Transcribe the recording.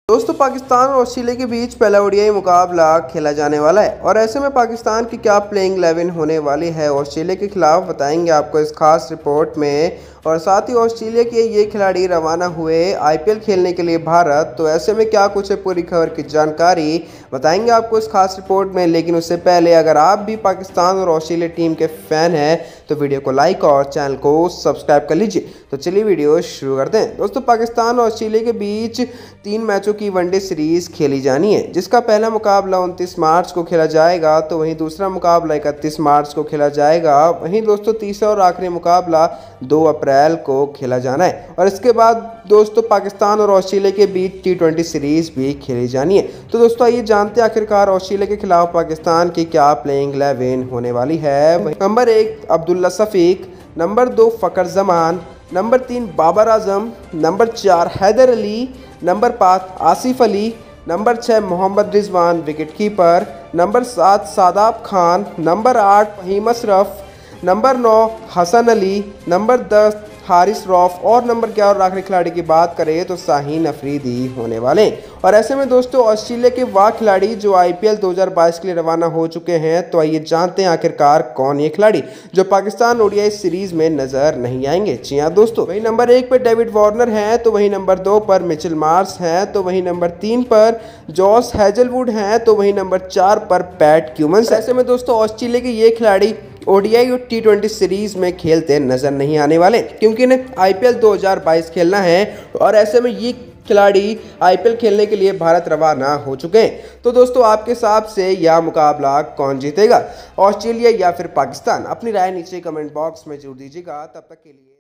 दोस्तों पाकिस्तान और ऑस्ट्रेलिया के बीच पहला ओडीआई मुकाबला खेला जाने वाला है और ऐसे में पाकिस्तान की क्या प्लेइंग 11 होने वाली है ऑस्ट्रेलिया के खिलाफ बताएंगे आपको इस खास रिपोर्ट में। और साथ ही ऑस्ट्रेलिया के ये खिलाड़ी रवाना हुए आईपीएल खेलने के लिए भारत, तो ऐसे में क्या कुछ है पूरी खबर की जानकारी बताएंगे आपको इस खास रिपोर्ट में। लेकिन उससे पहले अगर आप भी पाकिस्तान और ऑस्ट्रेलिया टीम के फैन हैं तो वीडियो को लाइक और चैनल को सब्सक्राइब कर लीजिए। तो चलिए वीडियो शुरू करते हैं। दोस्तों पाकिस्तान और ऑस्ट्रेलिया के बीच 3 मैचों की वनडे सीरीज खेली जानी है, जिसका पहला मुकाबला 29 मार्च को खेला जाएगा, तो वहीं दूसरा मुकाबला 31 मार्च को खेला जाएगा। वहीं दोस्तों तीसरा और आखिरी मुकाबला 2 अप्रैल को खेला जाना है। और इसके बाद दोस्तों पाकिस्तान और ऑस्ट्रेलिया के बीच T20 सीरीज भी खेली जानी है। तो दोस्तों आइए जानते हैं आखिरकार ऑस्ट्रेलिया के खिलाफ पाकिस्तान की क्या प्लेइंग 11 होने वाली है। Number 1 Abdullah Shafique, number 2 Fakhar Zaman, number 3 Babar Azam, number 4 Haider Ali, number 5 Asif Ali, number 6 Mohammad Rizwan wicket keeper, number 7 Shadab Khan, number 8 Faheem Ashraf, number 9 Hasan Ali, number 10 Haris Rauf और नंबर 11 और आखिरी खिलाड़ी की बात करें तो शाहीन अफरीदी होने वाले। और ऐसे में दोस्तों ऑस्ट्रेलिया के वह खिलाड़ी जो आईपीएल 2022 के लिए रवाना हो चुके हैं, तो आइए जानते हैं आखिरकार कौन ये खिलाड़ी जो पाकिस्तान ओडीआई सीरीज में नजर नहीं आएंगे। जी हाँ दोस्तों, वही नंबर 1 पर डेविड वार्नर है, तो वही नंबर 2 पर मिचेल मार्श है, तो वही नंबर 3 पर जॉस हेजलवुड है, तो वही नंबर 4 पर पैट क्यूमन्स। ऐसे में दोस्तों ऑस्ट्रेलिया के ये खिलाड़ी ओडीआई और T20 सीरीज में खेलते नजर नहीं आने वाले, क्योंकि इन्हें आईपीएल 2022 खेलना है। और ऐसे में ये खिलाड़ी आईपीएल खेलने के लिए भारत रवाना हो चुके हैं। तो दोस्तों आपके हिसाब से यह मुकाबला कौन जीतेगा, ऑस्ट्रेलिया या फिर पाकिस्तान? अपनी राय नीचे कमेंट बॉक्स में जरूर दीजिएगा। तब तक के लिए